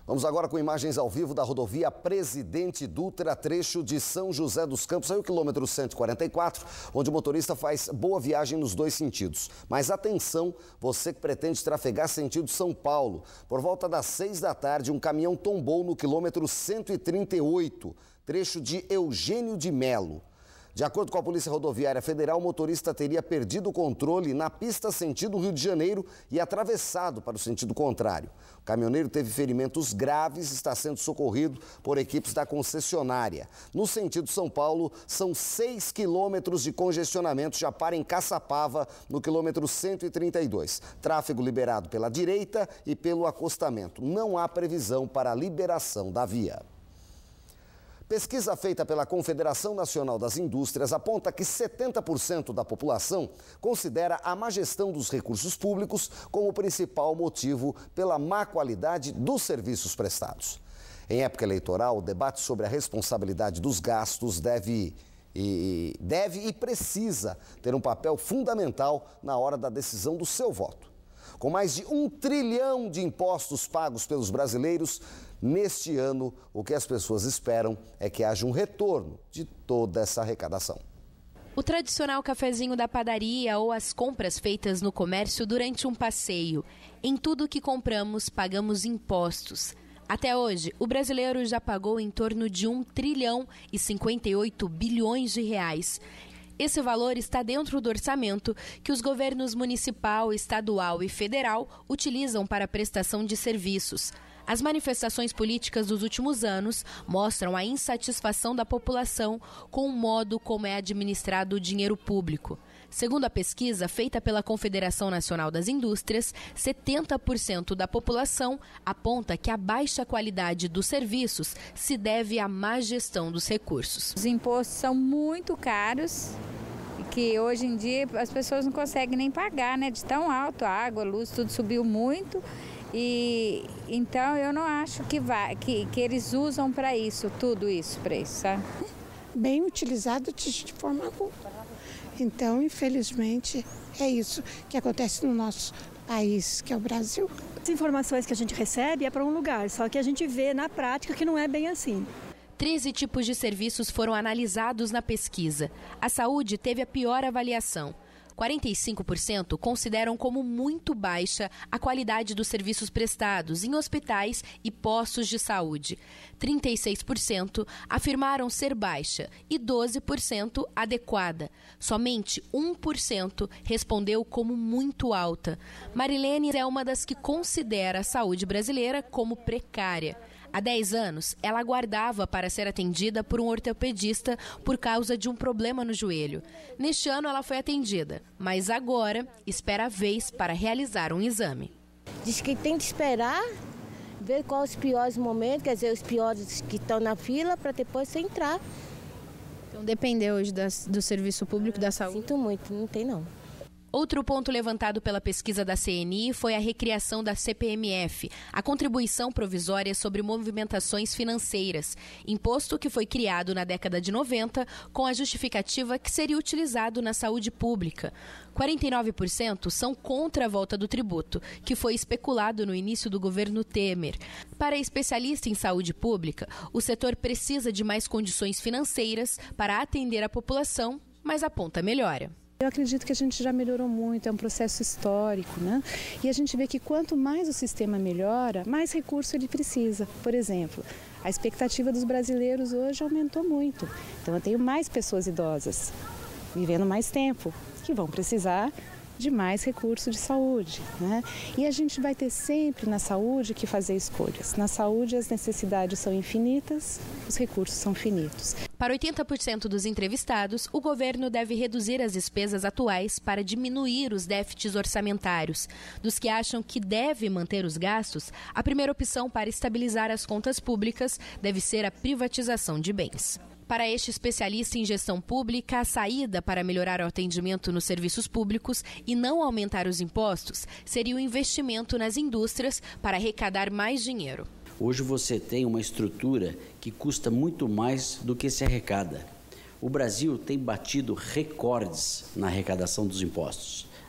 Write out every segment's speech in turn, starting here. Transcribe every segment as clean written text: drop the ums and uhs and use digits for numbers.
Vamos agora com imagens ao vivo da rodovia Presidente Dutra, trecho de São José dos Campos, aí o quilômetro 144, onde o motorista faz boa viagem nos dois sentidos. Mas atenção, você que pretende trafegar sentido São Paulo. Por volta das 6 da tarde, um caminhão tombou no quilômetro 138, trecho de Eugênio de Melo. De acordo com a Polícia Rodoviária Federal, o motorista teria perdido o controle na pista sentido Rio de Janeiro e atravessado para o sentido contrário. O caminhoneiro teve ferimentos graves e está sendo socorrido por equipes da concessionária. No sentido São Paulo, são 6 quilômetros de congestionamento já para em Caçapava, no quilômetro 132. Tráfego liberado pela direita e pelo acostamento. Não há previsão para a liberação da via. Pesquisa feita pela Confederação Nacional das Indústrias aponta que 70% da população considera a má gestão dos recursos públicos como o principal motivo pela má qualidade dos serviços prestados. Em época eleitoral, o debate sobre a responsabilidade dos gastos deve e precisa ter um papel fundamental na hora da decisão do seu voto. Com mais de 1 trilhão de impostos pagos pelos brasileiros, neste ano, o que as pessoas esperam é que haja um retorno de toda essa arrecadação. O tradicional cafezinho da padaria ou as compras feitas no comércio durante um passeio. Em tudo que compramos, pagamos impostos. Até hoje, o brasileiro já pagou em torno de 1 trilhão e 58 bilhões de reais. Esse valor está dentro do orçamento que os governos municipal, estadual e federal utilizam para a prestação de serviços. As manifestações políticas dos últimos anos mostram a insatisfação da população com o modo como é administrado o dinheiro público. Segundo a pesquisa feita pela Confederação Nacional das Indústrias, 70% da população aponta que a baixa qualidade dos serviços se deve à má gestão dos recursos. Os impostos são muito caros, que hoje em dia as pessoas não conseguem nem pagar, né? De tão alto, a água, a luz, tudo subiu muito. E então eu não acho que eles usam para isso, tudo isso para isso, sabe? Bem utilizado de forma boa. Então, infelizmente, é isso que acontece no nosso país, que é o Brasil. As informações que a gente recebe é para um lugar, só que a gente vê na prática que não é bem assim. 13 tipos de serviços foram analisados na pesquisa. A saúde teve a pior avaliação. 45% consideram como muito baixa a qualidade dos serviços prestados em hospitais e postos de saúde. 36% afirmaram ser baixa e 12% adequada. Somente 1% respondeu como muito alta. Marilene é uma das que considera a saúde brasileira como precária. Há 10 anos, ela aguardava para ser atendida por um ortopedista por causa de um problema no joelho. Neste ano, ela foi atendida, mas agora espera a vez para realizar um exame. Diz que tem que esperar, ver quais os piores momentos, quer dizer, os piores que estão na fila, para depois você entrar. Então depende hoje do serviço público da saúde? Sinto muito, não tem não. Outro ponto levantado pela pesquisa da CNI foi a recriação da CPMF, a Contribuição Provisória sobre Movimentações Financeiras, imposto que foi criado na década de 90 com a justificativa que seria utilizado na saúde pública. 49% são contra a volta do tributo, que foi especulado no início do governo Temer. Para especialista em saúde pública, o setor precisa de mais condições financeiras para atender a população, mas aponta melhora. Eu acredito que a gente já melhorou muito, é um processo histórico, né? E a gente vê que quanto mais o sistema melhora, mais recurso ele precisa. Por exemplo, a expectativa dos brasileiros hoje aumentou muito. Então eu tenho mais pessoas idosas vivendo mais tempo, que vão precisar de mais recurso de saúde, né? E a gente vai ter sempre na saúde que fazer escolhas. Na saúde as necessidades são infinitas, os recursos são finitos. Para 80% dos entrevistados, o governo deve reduzir as despesas atuais para diminuir os déficits orçamentários. Dos que acham que deve manter os gastos, a primeira opção para estabilizar as contas públicas deve ser a privatização de bens. Para este especialista em gestão pública, a saída para melhorar o atendimento nos serviços públicos e não aumentar os impostos seria o investimento nas indústrias para arrecadar mais dinheiro. Hoje você tem uma estrutura que custa muito mais do que se arrecada. O Brasil tem batido recordes na arrecadação dos impostos.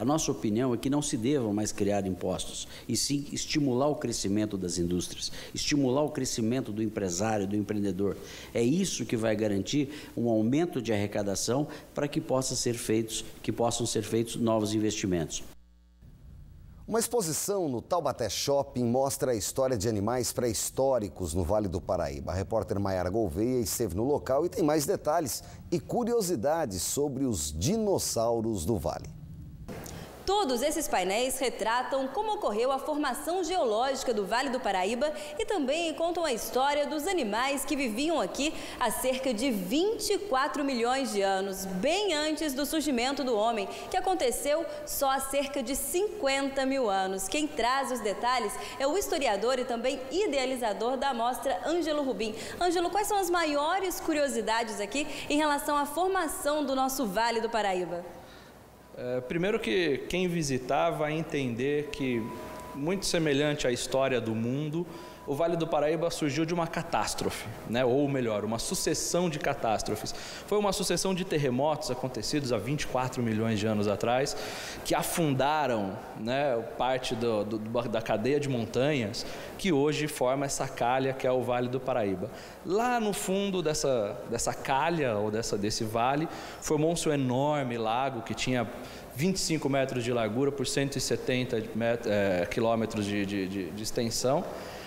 A nossa opinião é que não se devam mais criar impostos, e sim estimular o crescimento das indústrias, estimular o crescimento do empresário, do empreendedor. É isso que vai garantir um aumento de arrecadação para que possam ser feitos novos investimentos. Uma exposição no Taubaté Shopping mostra a história de animais pré-históricos no Vale do Paraíba. A repórter Maiara Gouveia esteve no local e tem mais detalhes e curiosidades sobre os dinossauros do Vale. Todos esses painéis retratam como ocorreu a formação geológica do Vale do Paraíba e também contam a história dos animais que viviam aqui há cerca de 24 milhões de anos, bem antes do surgimento do homem, que aconteceu só há cerca de 50 mil anos. Quem traz os detalhes é o historiador e também idealizador da mostra, Ângelo Rubim. Ângelo, quais são as maiores curiosidades aqui em relação à formação do nosso Vale do Paraíba? Primeiro que quem visitar vai entender que, muito semelhante à história do mundo, o Vale do Paraíba surgiu de uma catástrofe, né? Ou melhor, uma sucessão de catástrofes. Foi uma sucessão de terremotos acontecidos há 24 milhões de anos atrás, que afundaram, né, parte da cadeia de montanhas que hoje forma essa calha que é o Vale do Paraíba. Lá no fundo dessa calha ou desse vale formou-se um enorme lago que tinha 25 metros de largura por 170 quilômetros de extensão,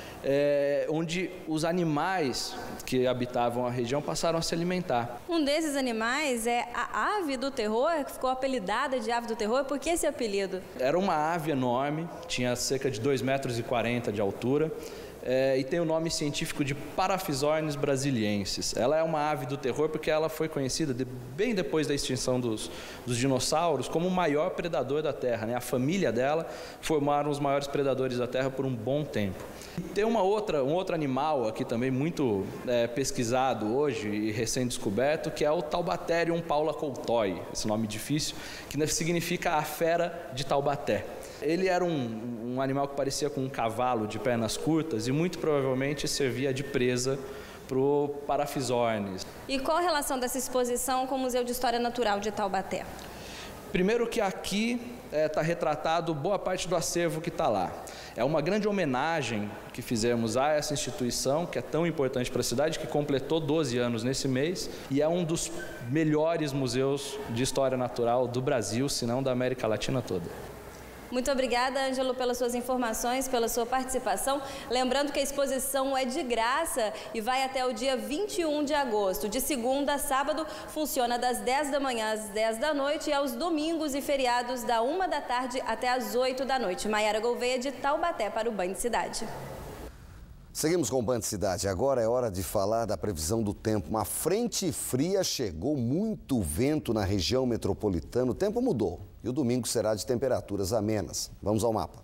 onde os animais que habitavam a região passaram a se alimentar. Um desses animais é a ave do terror, que ficou apelidada de ave do terror. Por que esse apelido? Era uma ave enorme, tinha cerca de 2,40 metros de altura. E tem o nome científico de Paraphysornis brasiliensis. Ela é uma ave do terror porque ela foi conhecida bem depois da extinção dos dinossauros como o maior predador da Terra, né? A família dela formaram os maiores predadores da Terra por um bom tempo. Tem um outro animal aqui também muito pesquisado hoje e recém-descoberto, que é o Taubaterium paulacoutoi, esse nome difícil, que significa a fera de Taubaté. Ele era um animal que parecia com um cavalo de pernas curtas e muito provavelmente servia de presa para o Paraphysornis. E qual a relação dessa exposição com o Museu de História Natural de Taubaté? Primeiro que aqui está retratado boa parte do acervo que está lá. É uma grande homenagem que fizemos a essa instituição, que é tão importante para a cidade, que completou 12 anos nesse mês, e é um dos melhores museus de história natural do Brasil, se não da América Latina toda. Muito obrigada, Ângelo, pelas suas informações, pela sua participação. Lembrando que a exposição é de graça e vai até o dia 21 de agosto. De segunda a sábado, funciona das 10 da manhã às 10 da noite e aos domingos e feriados da 1 da tarde até às 8 da noite. Maiara Gouveia, de Taubaté, para o Band Cidade. Seguimos com o Band Cidade. Agora é hora de falar da previsão do tempo. Uma frente fria chegou, muito vento na região metropolitana. O tempo mudou e o domingo será de temperaturas amenas. Vamos ao mapa.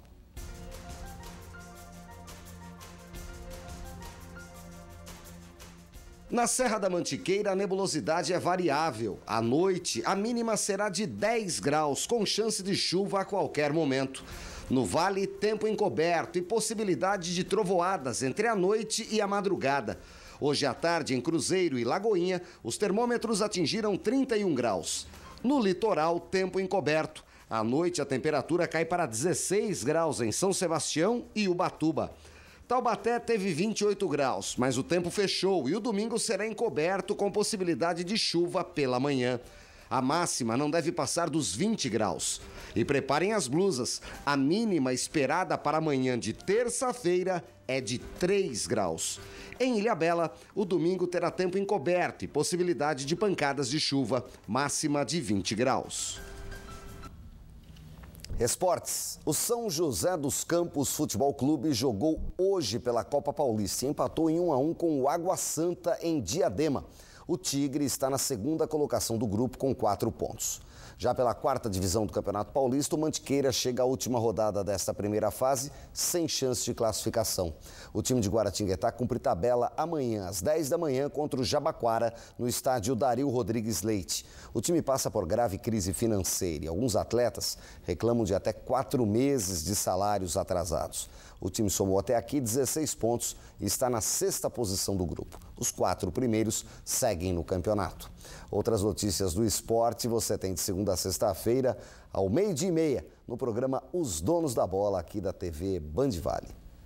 Na Serra da Mantiqueira, a nebulosidade é variável. À noite, a mínima será de 10 graus, com chance de chuva a qualquer momento. No Vale, tempo encoberto e possibilidade de trovoadas entre a noite e a madrugada. Hoje à tarde, em Cruzeiro e Lagoinha, os termômetros atingiram 31 graus. No litoral, tempo encoberto. À noite, a temperatura cai para 16 graus em São Sebastião e Ubatuba. Taubaté teve 28 graus, mas o tempo fechou e o domingo será encoberto com possibilidade de chuva pela manhã. A máxima não deve passar dos 20 graus. E preparem as blusas. A mínima esperada para amanhã de terça-feira é de 3 graus. Em Ilhabela, o domingo terá tempo encoberto e possibilidade de pancadas de chuva, máxima de 20 graus. Esportes. O São José dos Campos Futebol Clube jogou hoje pela Copa Paulista e empatou em 1-1 com o Água Santa em Diadema. O Tigre está na segunda colocação do grupo com 4 pontos. Já pela quarta divisão do Campeonato Paulista, o Mantiqueira chega à última rodada desta primeira fase sem chance de classificação. O time de Guaratinguetá cumpre tabela amanhã às 10 da manhã contra o Jabaquara no estádio Dario Rodrigues Leite. O time passa por grave crise financeira e alguns atletas reclamam de até 4 meses de salários atrasados. O time somou até aqui 16 pontos e está na 6ª posição do grupo. Os 4 primeiros seguem no campeonato. Outras notícias do esporte você tem de segunda a sexta-feira, ao 12h30, no programa Os Donos da Bola, aqui da TV Band Vale.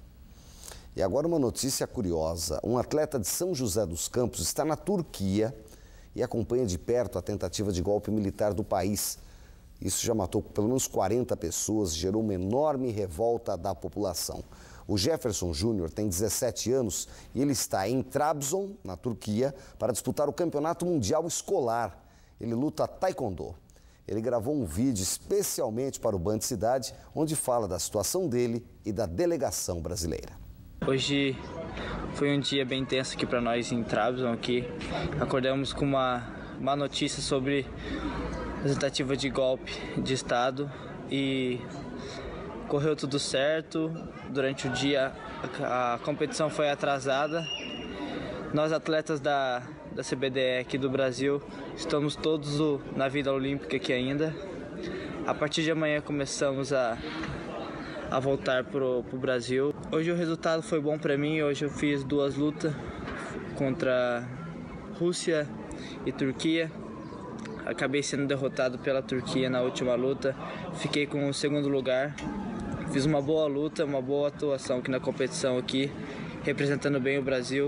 E agora uma notícia curiosa. Um atleta de São José dos Campos está na Turquia e acompanha de perto a tentativa de golpe militar do país. Isso já matou pelo menos 40 pessoas e gerou uma enorme revolta da população. O Jefferson Júnior tem 17 anos e ele está em Trabzon, na Turquia, para disputar o Campeonato Mundial Escolar. Ele luta taekwondo. Ele gravou um vídeo especialmente para o Band Cidade, onde fala da situação dele e da delegação brasileira. Hoje foi um dia bem tenso aqui para nós em Trabzon. Aqui. Acordamos com uma má notícia sobre a tentativa de golpe de Estado e correu tudo certo. Durante o dia a competição foi atrasada. Nós atletas da CBDE aqui do Brasil estamos todos na vida olímpica aqui ainda. A partir de amanhã começamos a voltar pro Brasil. Hoje o resultado foi bom para mim. Hoje eu fiz 2 lutas contra Rússia e Turquia. Acabei sendo derrotado pela Turquia na última luta. Fiquei com o 2º lugar. Fiz uma boa luta, uma boa atuação aqui na competição aqui, representando bem o Brasil.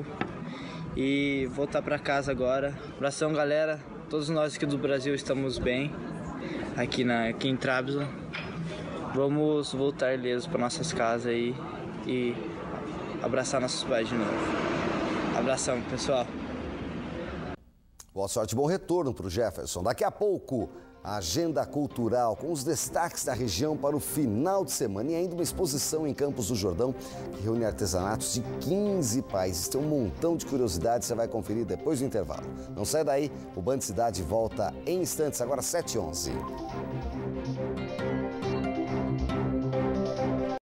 E voltar para casa agora. Abração, galera. Todos nós aqui do Brasil estamos bem aqui em Trabzon. Vamos voltar ilesos para nossas casas aí e abraçar nossos pais de novo. Abração, pessoal. Boa sorte, bom retorno para o Jefferson. Daqui a pouco, a agenda cultural com os destaques da região para o final de semana e ainda uma exposição em Campos do Jordão que reúne artesanatos de 15 países. Tem um montão de curiosidades, você vai conferir depois do intervalo. Não sai daí, o Band Cidade volta em instantes, agora 7h11.